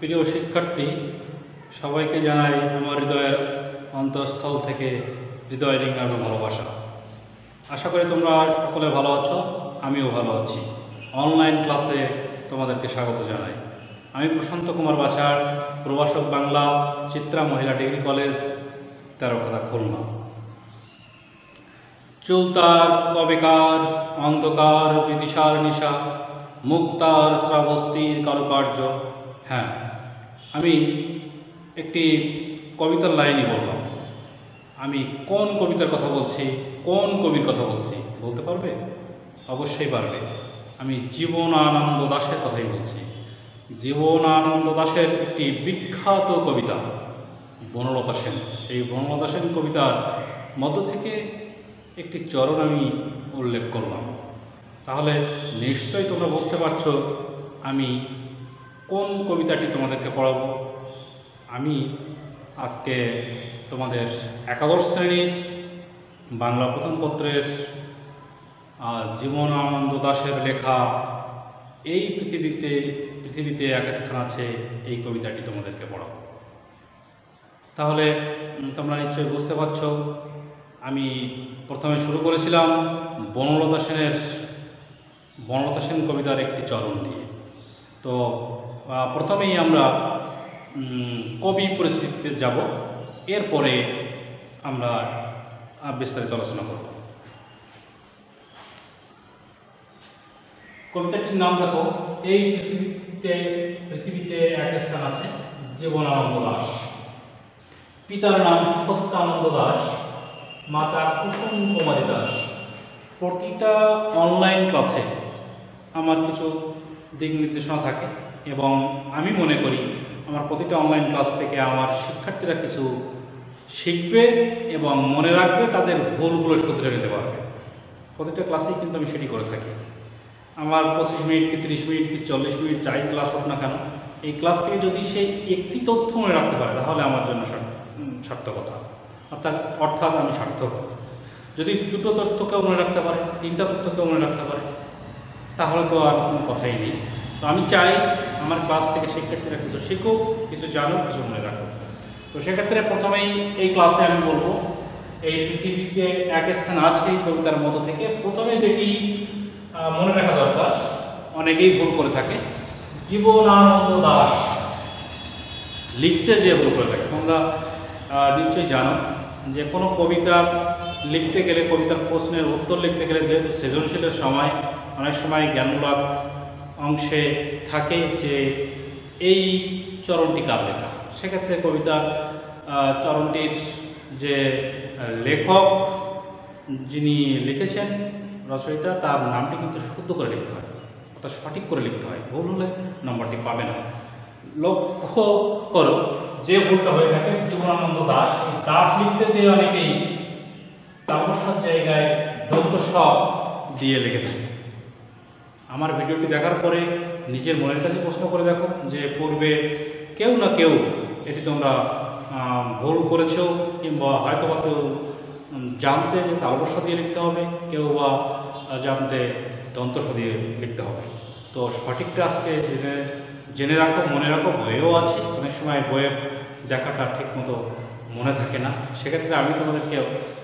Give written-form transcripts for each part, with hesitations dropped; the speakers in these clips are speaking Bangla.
প্রিয় শিক্ষার্থী, সবাইকে জানাই আমার হৃদয়ের অন্তঃস্থল থেকে হৃদয় রিঙানো ভালোবাসা। আশা করি তোমরা সকলে ভালো আছো, আমিও ভালো আছি। অনলাইন ক্লাসে তোমাদেরকে স্বাগত জানাই। আমি প্রশান্ত কুমার বাছার, প্রভাষক বাংলা, চিত্রা মহিলা ডিগ্রি কলেজ, তেরোখাদা, খুলনা। চুলতার কবেকার অন্ধকার বিদিশার নিশা, মুক্তার শ্রাবস্তির কারুকার্য। হ্যাঁ, আমি একটি কবিতার লাইনই বললাম। আমি কোন কবিতার কথা বলছি, কোন কবির কথা বলছি বলতে পারবে? অবশ্যই পারবে। আমি জীবনানন্দ দাশের কথাই বলছি। জীবনানন্দ দাশের একটি বিখ্যাত কবিতা বনলতা সেন। সেই বনলতা সেন কবিতার মধ্য থেকে একটি চরণ আমি উল্লেখ করলাম। তাহলে নিশ্চয়ই তোমরা বুঝতে পারছো আমি কোন কবিতাটি তোমাদেরকে পড়াবো। আমি আজকে তোমাদের একাদশ শ্রেণীর বাংলা প্রথম পত্রের জীবনানন্দ দাশের লেখা এই পৃথিবীতে এক স্থান আছে, এই কবিতাটি তোমাদেরকে পড়াবো। তাহলে তোমরা নিশ্চয়ই বুঝতে পারছো আমি প্রথমে শুরু করেছিলাম বনলতা সেন কবিতার একটি চরণ দিয়ে। তো প্রথমেই আমরা কবি পরিস্থিতিতে যাব, এরপরে আমরা বিস্তারিত আলোচনা করব। কবিতাটির নাম দেখো, এই পৃথিবীতে এক স্থান আছে, জীবনানন্দ দাশ। পিতার নাম সত্যানন্দ দাশ, মাতা কুসুম কুমারী দাস। প্রতিটা অনলাইন ক্লাসে আমার কিছু দিক নির্দেশনা থাকে এবং আমি মনে করি আমার প্রতিটা অনলাইন ক্লাস থেকে আমার শিক্ষার্থীরা কিছু শিখবে এবং মনে রাখবে, তাদের ভুলগুলো শুধরে নিতে পারবে। প্রতিটা ক্লাসেই কিন্তু আমি সেটি করে থাকি। আমার 25 মিনিট কি 30 মিনিট কি 40 মিনিট যাই ক্লাস হোক না কেন, এই ক্লাস থেকে যদি সে একটি তথ্য মনে রাখতে পারে তাহলে আমার জন্য সার্থকতা, অর্থাৎ আমি সার্থক। যদি দুটো তথ্যকেও মনে রাখতে পারে, তিনটা তথ্যকেও মনে রাখতে পারে, তাহলে তো আর কোনো কথাই নেই। তো আমি চাই আমার ক্লাস থেকে শিক্ষার্থীরা কিছু শিখুক, কিছু জানুক, কিছু মনে রাখুক। তো সেক্ষেত্রে প্রথমেই এই ক্লাসে আমি বলবো এই পৃথিবীতে এক স্থান আছে এই কবিতার মধ্য থেকে প্রথমে যেটি মনে রাখা দরকার, অনেকেই ভুল করে থাকে, জীবনানন্দ দাশ লিখতে যে ভুল করে থাকে। তোমরা নিশ্চয়ই জানো যে কোনো কবিতা লিখতে গেলে, কবিতার প্রশ্নের উত্তর লিখতে গেলে যেহেতু সৃজনশীলের সময় অনেক সময় জ্ঞানমূলক অংশে থাকে যে এই চরণটি কার লেখা, সেক্ষেত্রে কবিতার চরণটির যে লেখক যিনি লিখেছেন, রচয়িতা, তার নামটি কিন্তু শুদ্ধ করে লিখতে হয়, অর্থাৎ সঠিক করে লিখতে হয়। ভুল হলে নম্বরটি পাবে না। লক্ষ্য করো যে ভুলটা হয়ে থাকে, জীবনানন্দ দাশ, এই দাশ লিখতে যে অনেকেই তারপর জায়গায় দন্ত স দিয়ে লিখে থাকে। আমার ভিডিওটি দেখার পরে নিজের মনের কাছে প্রশ্ন করে দেখো যে পূর্বে কেউ না কেউ এটি তোমরা ভুল করেছো, কিংবা হয়তো বা কেউ জানতে যে তালবস্য দিয়ে লিখতে হবে, কেউ বা জানতে দন্তস দিয়ে লিখতে হবে। তো সঠিকটা আজকে জেনে রাখো, মনে রাখো। বইয়েও আছে, অনেক সময় বইয়ে দেখাটা ঠিক মতো মনে থাকে না, সেক্ষেত্রে আমি তোমাদেরকে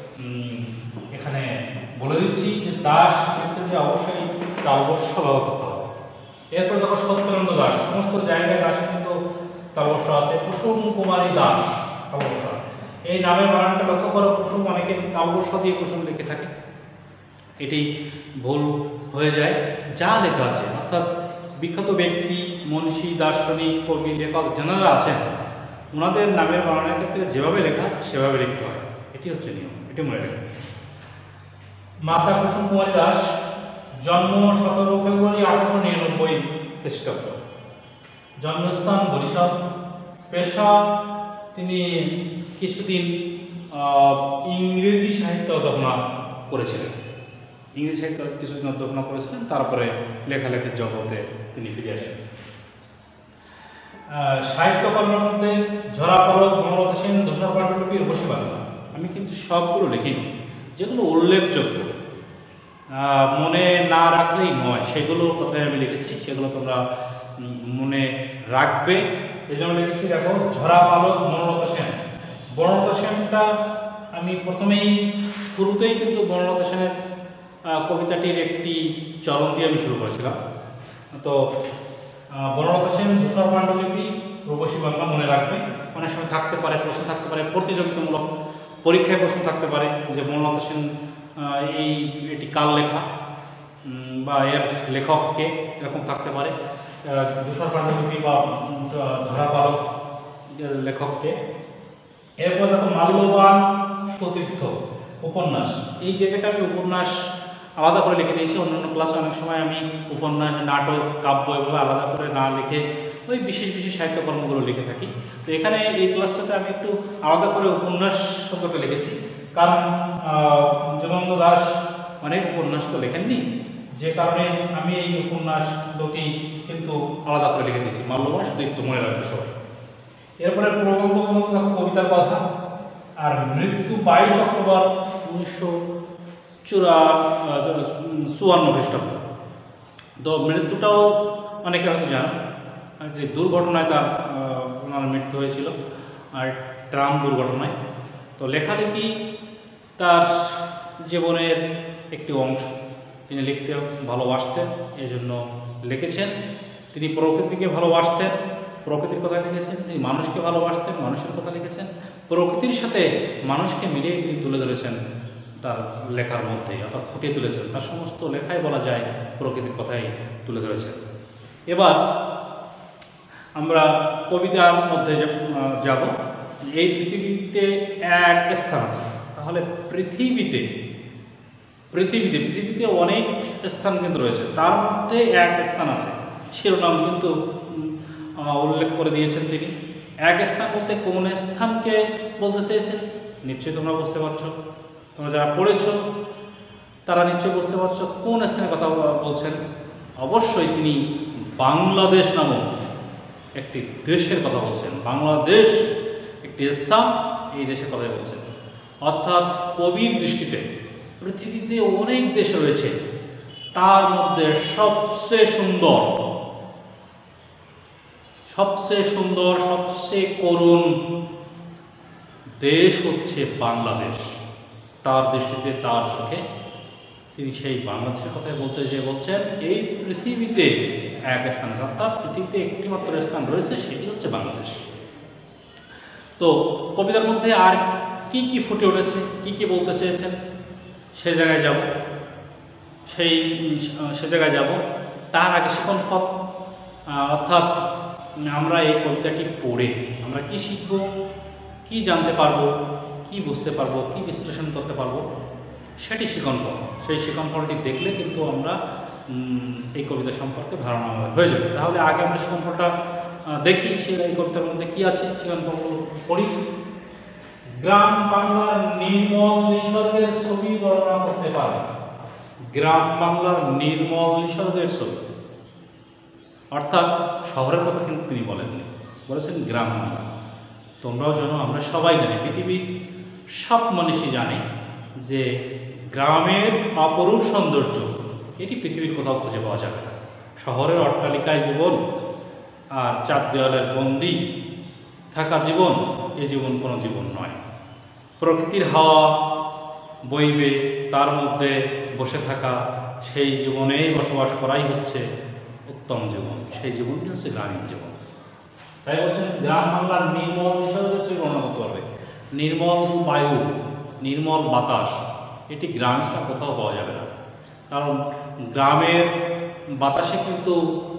এখানে বলে দিচ্ছি যে দাস লিখতে যে অবশ্যই তালবস্য ব্যবহার করতে হবে। এরপর দেখো সত্যানন্দ দাশ, সমস্ত জায়গায় দাসে কিন্তু তালবস্য আছে। কুসুম কুমারী দাস, তালবস্য। এই নামের বানানটা লক্ষ্য করো, কুসুম অনেকে তালবস্য দিয়ে কুসুম লিখে থাকে, এটি ভুল হয়ে যায়। যা লেখা আছে, অর্থাৎ বিখ্যাত ব্যক্তি, মনীষী, দার্শনিক, কবি, লেখক যারা আছেন, ওনাদের নামের বানানের ক্ষেত্রে যেভাবে লেখা আছে সেভাবে লিখতে হয়, এটি হচ্ছে নিয়ম, এটি মনে রাখবে। মাতা কুসুম কুমারী দাস, জন্ম 17 ফেব্রুয়ারি 1899 খ্রিস্টাব্দ, জন্মস্থান বরিশাল। পেশা তিনি কিছুদিন ইংরেজি সাহিত্য অধ্যয়ন করেছিলেন, তারপরে লেখালেখির জগতে তিনি ফিরে আসেন। সাহিত্যকর্মের মধ্যে ঝরা পরশ, বনলতা সেন, ধূসর পাণ্ডুলিপি, রূপসী বাংলা। আমি কিন্তু সবগুলো লিখিনি, যেগুলো উল্লেখযোগ্য মনে না রাখলেই নয় সেগুলোর কথাই আমি লিখেছি, সেগুলো তোমরা মনে রাখবে এই জন্য লিখেছি দেখো ঝরা পালক বনলতা সেন। বনলতা সেনটা আমি প্রথমেই শুরুতেই কিন্তু বনলতা সেনের কবিতাটির একটি চরণ দিয়ে আমি শুরু করেছিলাম। তো বনলতা সেন ধূসর পাণ্ডুলিপি রূপসী বাংলা মনে রাখবে, অনেক সময় থাকতে পারে, প্রশ্ন থাকতে পারে, প্রতিযোগিতামূলক পরীক্ষায় প্রশ্ন থাকতে পারে যে বনলতা সেন এটি কার লেখা বা এর লেখককে, এরকম থাকতে পারে। ধূসর পাণ্ডুলিপি বা ঝরা পালক লেখককে। এরপর দেখো মাল্যবান সতীর্থ উপন্যাস। এই জায়গাটা আমি উপন্যাস আলাদা করে লিখে দিয়েছি। অন্যান্য ক্লাসে অনেক সময় আমি উপন্যাস, নাটক, কাব্য এগুলো আলাদা করে না লিখে ওই বিশেষ বিশেষ সাহিত্যকর্মগুলো লিখে থাকি। তো এখানে এই ক্লাসটাতে আমি একটু আলাদা করে উপন্যাস শব্দটা লিখেছি, কারণ জীবনানন্দ দাশ অনেক উপন্যাস তো লেখেননি, যে কারণে আমি এই উপন্যাস দুটি কিন্তু আলাদা করে লিখে দিয়েছি। মাল্যবান সতীর্থ মনে রাখবে সবাই। এরপরে প্রবন্ধ কবিতার কথা। আর মৃত্যু 22 অক্টোবর 1954 খ্রিস্টাব্দ। তো মৃত্যুটাও অনেকে হয়তো জানেন, দুর্ঘটনায় ওনার মৃত্যু হয়েছিল, আর ট্রাম দুর্ঘটনায়। তো লেখালেখি তার জীবনের একটি অংশ। তিনি লিখতে ভালোবাসতেন, এই জন্য লিখেছেন। তিনি প্রকৃতিকে ভালোবাসতেন, প্রকৃতির কথা লিখেছেন। তিনি মানুষকে ভালোবাসতেন, মানুষের কথা লিখেছেন। প্রকৃতির সাথে মানুষকে মিলিয়ে তিনি তুলে ধরেছেন তার লেখার মধ্যে, অর্থাৎ ফুটিয়ে তুলেছেন। তার সমস্ত লেখায় বলা যায় প্রকৃতির কথাই তুলে ধরেছেন। এবার আমরা কবিতার মধ্যে যাব। এই পৃথিবীতে এক স্থান আছে। তাহলে পৃথিবীতে অনেক স্থান কিন্তু রয়েছে, তার মধ্যে এক স্থান আছে, শিরোনাম কিন্তু উল্লেখ করে দিয়েছেন তিনি। এক স্থান বলতে কোন স্থানকে বলতে চেয়েছেন নিশ্চয়ই তোমরা বুঝতে পারছো। তোমরা যারা পড়েছো তারা নিশ্চয়ই বুঝতে পারছো কোন স্থানের কথা বলছেন। অবশ্যই তিনি বাংলাদেশ নামক একটি দেশের কথা বলছেন। বাংলাদেশ একটি স্থান, এই দেশের কথাই বলছেন। অর্থাৎ কবির দৃষ্টিতে পৃথিবীতে অনেক দেশ রয়েছে, তার মধ্যে সবচেয়ে সুন্দর, সবচেয়ে করুণ দেশ হচ্ছে বাংলাদেশ। তার দৃষ্টিতে, তার চোখে তিনি সেই বাংলাদেশের কথাই বলতে যে বলছেন এই পৃথিবীতে এক স্থান, অর্থাৎ পৃথিবীতে একটি মাত্র স্থান রয়েছে, সেটি হচ্ছে বাংলাদেশ। তো কবিতার মধ্যে আর কি কি ফুটে উঠেছে, কি কি বলতে চেয়েছেন, সে জায়গায় যাব। তার আগে শিখন ফল, অর্থাৎ আমরা এই কবিতাটি পড়ে আমরা কি শিখব, কি জানতে পারবো, কি বুঝতে পারবো, কি বিশ্লেষণ করতে পারবো, সেটি শিখন ফল। সেই শিখন ফলটি দেখলে কিন্তু আমরা এই কবিতা সম্পর্কে ধারণা আমাদের হয়ে যাবে। তাহলে আগে আমরা শিখন ফলটা দেখি, এই কবিতার মধ্যে কি আছে। শিখন ফল পড়ি। গ্রাম বাংলার নির্মল নিসর্গের ছবি বর্ণনা করতে পারে। গ্রাম বাংলার নির্মল নিসর্গের ছবি, অর্থাৎ শহরের কথা কিন্তু তিনি বলেননি, বলেছেন গ্রাম বাংলা। তোমরাও জানো, আমরা সবাই জানি, পৃথিবীর সব মানুষই জানে যে গ্রামের অপরূপ সৌন্দর্য এটি পৃথিবীর কোথাও খুঁজে পাওয়া যাবে না। শহরের অট্টালিকায় জীবন আর চার দেওয়ালের বন্দি থাকা জীবন, এ জীবন কোনো জীবন নয়। প্রকৃতির হাওয়া বইবে, তার মধ্যে বসে থাকা, সেই জীবনেই বসবাস করাই হচ্ছে উত্তম জীবন। সেই জীবনটি হচ্ছে গ্রামীণ জীবন। তাই বলছেন গ্রাম বাংলার নির্মল নিসর্গের ছবি বর্ণনা করতে পারবে। নির্মল বায়ু, নির্মল বাতাস, এটি গ্রামে ছাড়া কোথাও পাওয়া যাবে না। কারণ গ্রামের বাতাসে কিন্তু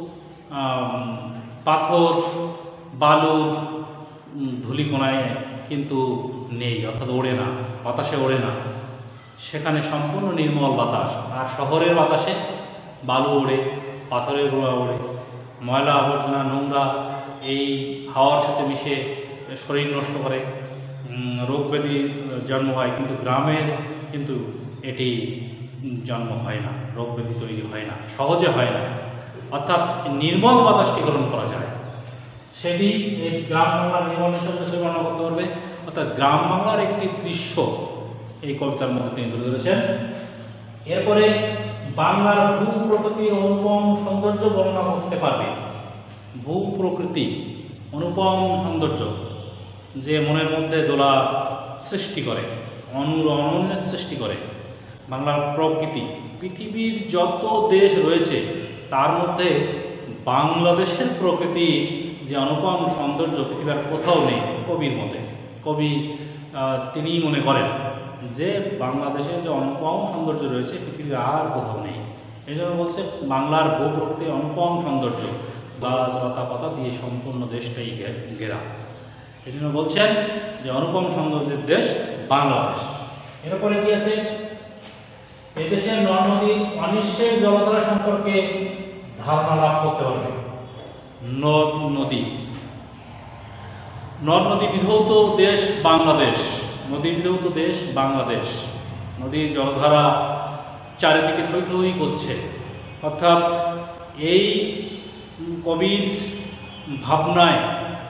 পাথর, বালুর ধূলিকণায় কিন্তু নেই, অর্থাৎ ওড়ে না, বাতাসে ওড়ে না। সেখানে সম্পূর্ণ নির্মল বাতাস। আর শহরের বাতাসে বালু ওড়ে, পাথরের গোড়া ওড়ে, ময়লা আবর্জনা নোংরা এই হাওয়ার সাথে মিশে শরীর নষ্ট করে, রোগ ব্যাধি জন্ম হয়। কিন্তু গ্রামের কিন্তু এটি জন্ম হয় না, রোগ ব্যাধি তৈরি হয় না, সহজে হয় না। অর্থাৎ নির্মল বাতাসটি গ্রহণ করা যায়, সেটি এই গ্রাম বাংলার নির্মল নিসর্গের ছবি বর্ণনা করতে পারবে। অর্থাৎ গ্রাম বাংলার একটি দৃশ্য এই কবিতার মধ্যে তিনি তুলে ধরেছেন। এরপরে বাংলার ভূ প্রকৃতির অনুপম সৌন্দর্য বর্ণনা করতে পারবে। ভূ প্রকৃতি অনুপম সৌন্দর্য, যে মনের মধ্যে দোলা সৃষ্টি করে, অনন্যের সৃষ্টি করে। বাংলার প্রকৃতি, পৃথিবীর যত দেশ রয়েছে তার মধ্যে বাংলাদেশের প্রকৃতি যে অনুপম সৌন্দর্য পৃথিবীর কোথাও নেই। কবির মতে, কবি তিনি মনে করেন যে বাংলাদেশে যে অনুপম সৌন্দর্য রয়েছে পৃথিবীর আর কোথাও নেই। এই জন্য বলছে বাংলার ভূপ্রকৃতি অনুপম সৌন্দর্য, গাছ লতা পাতা দিয়ে সম্পূর্ণ দেশটাই ঘেরা। এই জন্য বলছেন যে অনুপম সৌন্দর্যের দেশ বাংলাদেশ। এরপরে কি আছে, এদেশের নদ নদী অনিশ্চয় জলধারা সম্পর্কে ধারণা লাভ করতে পারবে। নদ নদী, নদ নদী বিধৌত দেশ বাংলাদেশ, নদী বিধৌত দেশ বাংলাদেশ। নদীর জলধারা চারিদিকে থই থই করছে, অর্থাৎ এই কবির ভাবনায়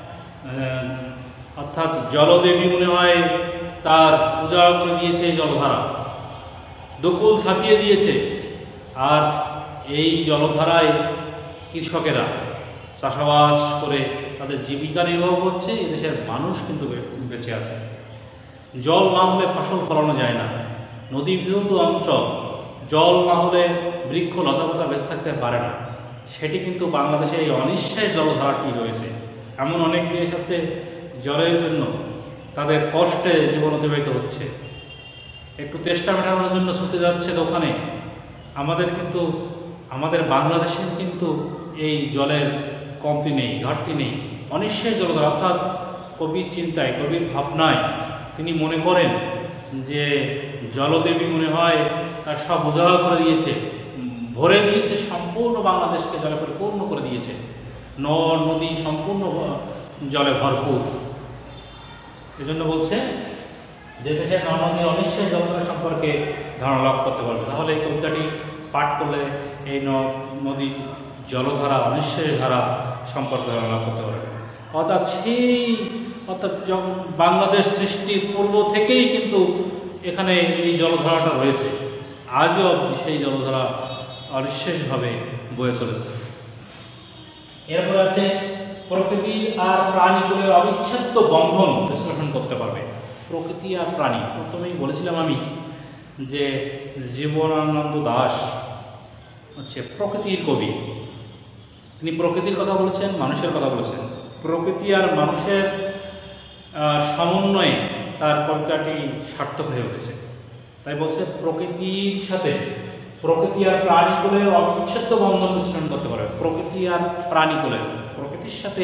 অর্থাৎ জলদেবী মনে হয় তার উজাড় করে দিয়েছে এই জলধারা, দখল ছাপিয়ে দিয়েছে। আর এই জলধারায় কৃষকেরা চাষাবাস করে তাদের জীবিকা নির্বাহ করছে, এদেশের মানুষ কিন্তু বেঁচে আছে। জল না হলে ফসল ফলানো যায় না। নদী বিধৌত অঞ্চল, জল না হলে বৃক্ষ লতাপাতা বেঁচে থাকতে পারে না। সেটি কিন্তু বাংলাদেশে এই অনিশ্চয় জলধারাটি রয়েছে। এমন অনেক দেশ আছে জলের জন্য তাদের কষ্টে জীবন অতিবাহিত হচ্ছে, একটু তেষ্টা মেটানোর জন্য ছুটে যাচ্ছে দোকানে। আমাদের বাংলাদেশের কিন্তু এই জলের কমতি নেই, ঘাটতি নেই। অনিশ্চয় জলধারা, অর্থাৎ কবির চিন্তায়, কবির ভাবনায় তিনি মনে করেন যে জলদেবী মনে হয় তার সব উজাড় করে দিয়েছে, ভরে দিয়েছে, সম্পূর্ণ বাংলাদেশকে জলে পরিপূর্ণ করে দিয়েছে। নদ নদী সম্পূর্ণ জলে ভরপুর। এজন্য বলছে যে দেশের নদ নদী অনিশ্চয় জলধারা সম্পর্কে ধারণা লাভ করতে পারবে। তাহলে এই কবিতাটি পাঠ করলে এই নদী জলধারা, অনিশ্চয় ধারা সম্পর্কে ধারণা লাভ করতে পারবে। অর্থাৎ বাংলাদেশ সৃষ্টির পূর্ব থেকেই কিন্তু এখানে এই জলধারাটা রয়েছে, আজও সেই জলধারা অনিশ্চয়ভাবে বয়ে চলেছে। এরপর আছে প্রকৃতি আর প্রাণীগুলোর অবিচ্ছেদ্য বন্ধন বিশ্লেষণ করতে পারবে। প্রকৃতি আর প্রাণী, প্রথমেই বলেছিলাম আমি যে জীবনানন্দ দাশ হচ্ছে প্রকৃতির কবি। তিনি প্রকৃতির কথা বলেছেন, মানুষের কথা বলেছেন। প্রকৃতি আর মানুষের সমন্বয়ে তার কবিতাটি সার্থক হয়ে উঠেছে। তাই বলছে প্রকৃতির সাথে প্রকৃতি আর প্রাণীকুলের অবিচ্ছেদ্য বন্ধন বিশ্লেষণ করতে পারবে। প্রকৃতি আর প্রাণীকুলের, প্রকৃতির সাথে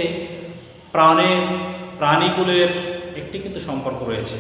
প্রাণীকুলের একটি কিন্তু সম্পর্ক রয়েছে।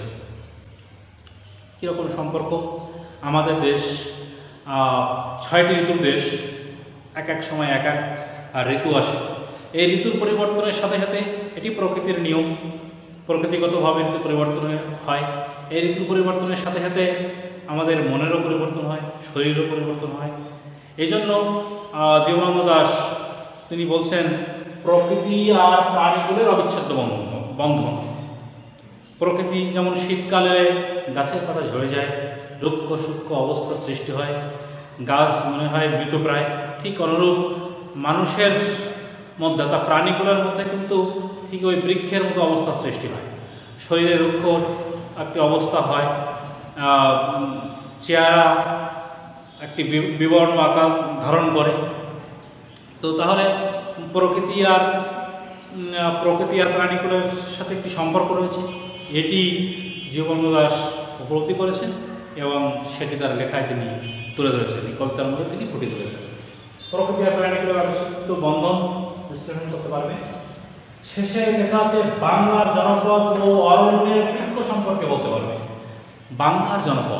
কীরকম সম্পর্ক? আমাদের দেশ 6টি ঋতুর দেশ, এক এক সময় এক এক ঋতু আসে। এই ঋতুর পরিবর্তনের সাথে সাথে এটি প্রকৃতির নিয়ম, প্রকৃতিগতভাবে ঋতু পরিবর্তন হয়। এই ঋতু পরিবর্তনের সাথে সাথে আমাদের মনেরও পরিবর্তন হয়, শরীরেরও পরিবর্তন হয়। এই জন্য জীবনানন্দ দাশ তিনি বলছেন প্রকৃতি আর প্রাণীগুলোর অবিচ্ছেদ্য বন্ধন। প্রকৃতি যেমন শীতকালে গাছের পাতা ঝরে যায়, রুক্ষ সূক্ষ্ম অবস্থা সৃষ্টি হয়, গাছ মনে হয় মৃতপ্রায়। ঠিক অনুরূপ মানুষের মধ্যে অর্থাৎ প্রাণীগুলোর মধ্যে কিন্তু ঠিক ওই বৃক্ষের মতো অবস্থা সৃষ্টি হয়, শরীরে রুক্ষ একটি অবস্থা হয়, চেহারা একটি বিবর্ণ আকার ধারণ করে। তো তাহলে প্রকৃতি আর প্রাণীগুলোর সাথে একটি সম্পর্ক রয়েছে, এটি জীবনানন্দ দাশ উপলব্ধি করেছেন এবং সেটি তার লেখায় তিনি তুলে ধরেছেন, এই কবিতার মধ্যে তিনি ফুটিয়ে তুলেছেন। প্রকৃতি আর প্রাণীগুলোর অবিচ্ছেদ্য বন্ধন বিশ্লেষণ করতে পারবে। শেষে লেখা আছে বাংলার জনপদ ও অরণ্যের বৃক্ষ সম্পর্কে বলতে পারবে। বাংলার জনপদ,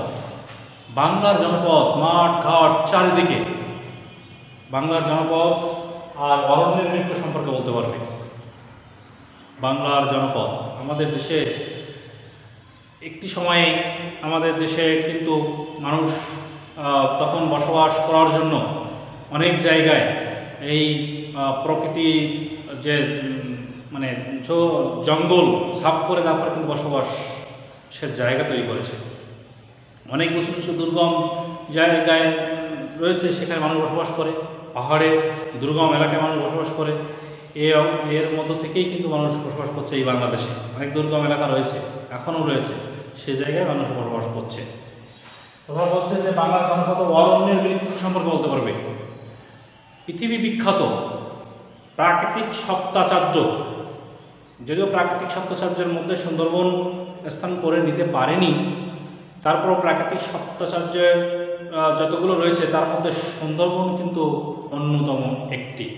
মাঠ ঘাট চারিদিকে বাংলার জনপদ আর অরণ্যের বৃক্ষ সম্পর্কে বলতে পারবে। বাংলার জনপদ, আমাদের দেশে একটি সময়ে আমাদের দেশে কিন্তু মানুষ তখন বসবাস করার জন্য অনেক জায়গায় এই প্রকৃতি যে মানে জঙ্গল সাফ করে তারপরে কিন্তু বসবাসের জায়গা তৈরি করেছে। অনেক উঁচু উঁচু দুর্গম জায়গায় রয়েছে, সেখানে মানুষ বসবাস করে। পাহাড়ে দুর্গম এলাকায় মানুষ বসবাস করে। এর মধ্য থেকেই কিন্তু মানুষ বসবাস করছে এই বাংলাদেশে। অনেক দুর্গম এলাকা রয়েছে, এখনও রয়েছে, সে জায়গায় মানুষ বসবাস করছে। কথা বলছে যে বাংলা জনপদ অরণ্যের বৃক্ষ সম্পর্কে বলতে পারবে। পৃথিবী বিখ্যাত প্রাকৃতিক সপ্তাচার্য, যদিও প্রাকৃতিক সপ্তাচার্যের মধ্যে সুন্দরবন স্থান করে নিতে পারেনি, তারপরও প্রাকৃতিক সপ্তাচার্যের যতগুলো রয়েছে তার মধ্যে সুন্দরবন কিন্তু অন্যতম একটি।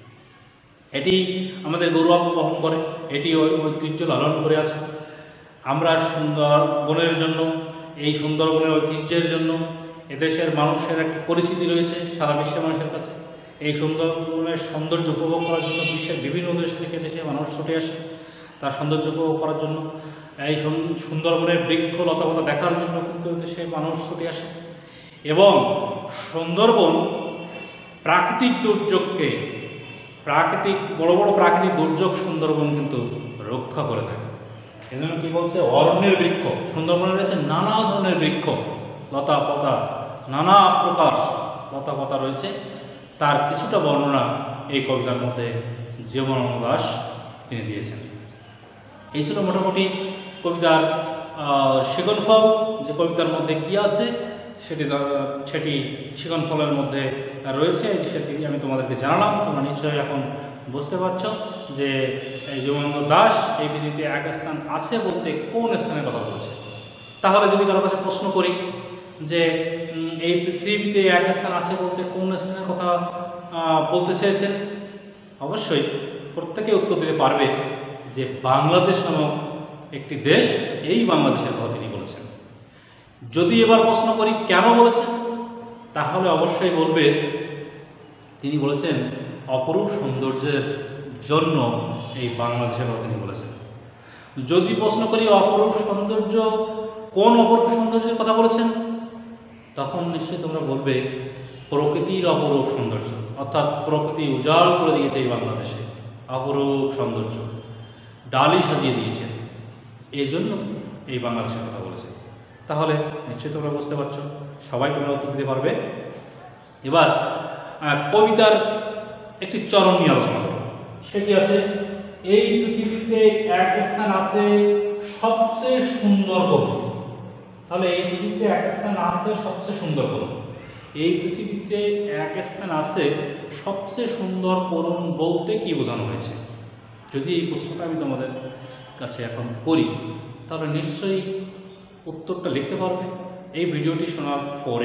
এটি আমাদের গৌরব বহন করে, এটি ঐতিহ্য লালন করে আছে। আমরা সুন্দরবনের জন্য, এই সুন্দরবনের ঐতিহ্যের জন্য এদেশের মানুষের একটি পরিচিতি রয়েছে সারা বিশ্বের মানুষের কাছে। এই সুন্দরবনের সৌন্দর্য উপভোগ করার জন্য বিশ্বের বিভিন্ন দেশ থেকে দেশে মানুষ ছুটে আসে তার সৌন্দর্য উপভোগ করার জন্য। এই সুন্দরবনের বৃক্ষ লতাপাতা দেখার জন্য কিন্তু দেশে মানুষ ছুটে আসে। এবং সুন্দরবন প্রাকৃতিক দুর্যোগকে, বড় বড় প্রাকৃতিক দুর্যোগ সুন্দরবন কিন্তু রক্ষা করে থাকে। এজন্য কি বলছে, অরণ্যের বৃক্ষ। সুন্দরবনে রয়েছে নানা ধরনের বৃক্ষ, লতা পাতা, নানা প্রকার লতা পাতা রয়েছে। তার কিছুটা বর্ণনা এই কবিতার মধ্যে জীবনানন্দ দাশ তিনি দিয়েছেন। এই ছিল মোটামুটি কবিতার শিকনফল। যে কবিতার মধ্যে কি আছে সেটি শিকনফলের মধ্যে রয়েছে, সেটি আমি তোমাদেরকে জানালাম। তোমরা নিশ্চয়ই এখন বুঝতে পারছ যে জীবনানন্দ দাশ এই পৃথিবীতে এক স্থান আছে বলতে কোন স্থানের কথা বলছে। তাহলে যদি কারো কাছে প্রশ্ন করি যে এই পৃথিবীতে এক স্থান আছে বলতে কোন স্থানের কথা বলতে চেয়েছেন, অবশ্যই প্রত্যেকে উত্তর দিতে পারবে যে বাংলাদেশ নামক একটি দেশ, এই বাংলাদেশের কথা তিনি বলেছেন। যদি এবার প্রশ্ন করি কেন বলেছেন, তাহলে অবশ্যই বলবে তিনি বলেছেন অপরূপ সৌন্দর্যের জন্য এই বাংলাদেশের কথা তিনি বলেছেন। যদি প্রশ্ন করি অপরূপ সৌন্দর্য, কোন অপরূপ সৌন্দর্যের কথা বলেছেন, তখন নিশ্চয়ই তোমরা বলবে প্রকৃতির অপরূপ সৌন্দর্য, অর্থাৎ প্রকৃতি উজাড় করে দিয়েছে এই বাংলাদেশে, অপরূপ সৌন্দর্য ডালি সাজিয়ে দিয়েছে, এই জন্য এই বাংলাদেশের কথা বলেছে। তাহলে নিশ্চয়ই তোমরা বুঝতে পারছো, সবাই তোমরা উত্তর দিতে পারবে। এবার কবিতার একটি চরণ নিয়ে আলোচনা করো। সেটি আছে, এই পৃথিবীতে এক স্থান আছে সবচেয়ে সুন্দর করুন। তাহলে এই পৃথিবীতে এক স্থান আছে সবচেয়ে সুন্দর করুন। এই পৃথিবীতে এক স্থান আছে সবচেয়ে সুন্দর করুন বলতে কি বোঝানো হয়েছে? যদি এই প্রশ্নটা আমি তোমাদের কাছে এখন করি, তাহলে নিশ্চয়ই উত্তরটা লিখতে পারবে এই ভিডিওটি শোনার পরে।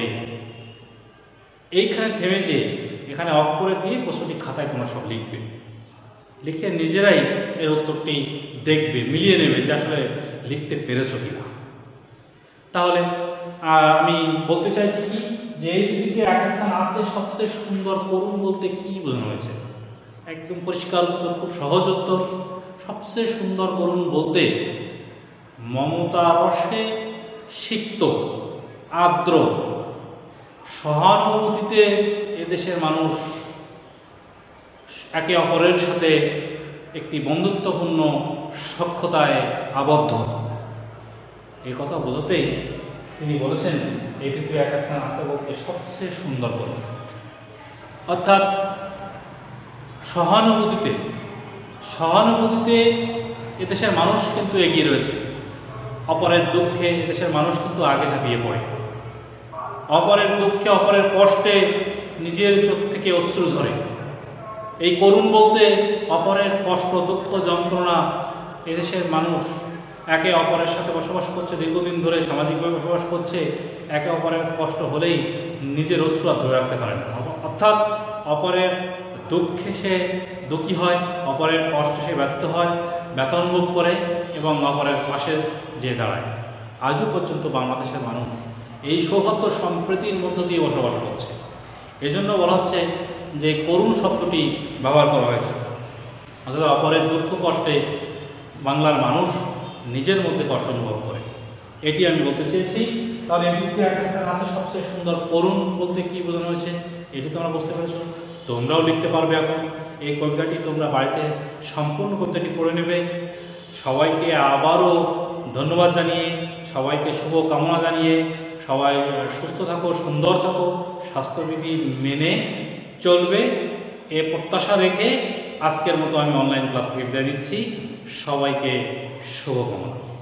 এইখানে থেমে যে এখানে অফ করে দিয়ে প্রশ্নটি খাতায় তোমরা সব লিখবে, লিখে নিজেরাই এর উত্তরটি দেখবে, মিলিয়ে নেবে যে আসলে লিখতে পেরেছ কিনা। তাহলে আমি বলতে চাইছি কি, যে এই পৃথিবীতে এক স্থান আছে সবচেয়ে সুন্দর করুন বলতে কি বোঝানো হয়েছে? একদম পরিষ্কার উত্তর, খুব সহজ উত্তর। সবচেয়ে সুন্দর করুন বলতে মমতা রসে সিক্ত, আর্দ্র, সহানুভূতিতে এদেশের মানুষ একে অপরের সাথে একটি বন্ধুত্বপূর্ণ সখ্যতায় আবদ্ধ। এই কথা বোঝাতেই তিনি বলেছেন এই পৃথিবী এক স্থান আছে বলতে সবচেয়ে সুন্দর করুন, অর্থাৎ সহানুভূতিতে এদেশের মানুষ কিন্তু এগিয়ে রয়েছে। অপরের দুঃখে এদেশের মানুষ কিন্তু আগে ঝাঁপিয়ে পড়ে। অপরের দুঃখে, অপরের কষ্টে নিজের চোখ থেকে অশ্রু ঝরে। এই করুণ বলতে অপরের কষ্ট, দুঃখ, যন্ত্রণা, এদেশের মানুষ একে অপরের সাথে বসবাস করছে, দীর্ঘদিন ধরে সামাজিকভাবে বসবাস করছে, একে অপরের কষ্ট হলেই নিজের অশ্রু আর ধরে রাখতে পারে না। অর্থাৎ অপরের দুঃখে সে দুঃখী হয়, অপরের কষ্টে সে ব্যথিত হয়, ব্যথা অনুভব করে এবং অপরের পাশে যেয়ে দাঁড়ায়। আজও পর্যন্ত বাংলাদেশের মানুষ এই সৌহার্দ্য সম্প্রীতির মধ্য দিয়ে বসবাস করছে। এজন্য বলা হচ্ছে যে করুণ শব্দটি ব্যবহার করা হয়েছে। অর্থাৎ অপরের দুঃখ কষ্টে বাংলার মানুষ নিজের মধ্যে কষ্ট অনুভব করে, এটি আমি বলতে চেয়েছি। তাহলে এই পৃথিবীতে এক স্থান আছে সবচেয়ে সুন্দর করুণ বলতে কি বোঝানো হয়েছে, এটি তোমরা বুঝতে পেরেছো। তোমরাও লিখতে পারবে এখন এই কবিতাটি। তোমরা বাড়িতে সম্পূর্ণ কবিতাটি পড়ে নেবে। সবাইকে আবারও ধন্যবাদ জানিয়ে, সবাইকে শুভ কামনা জানিয়ে, সবাই সুস্থ থাকো, সুন্দর থাকো, স্বাস্থ্যবিধি মেনে চলবে এ প্রত্যাশা রেখে আজকের মতো আমি অনলাইন ক্লাস থেকে বিদায় দিচ্ছি। সবাইকে শুভকামনা।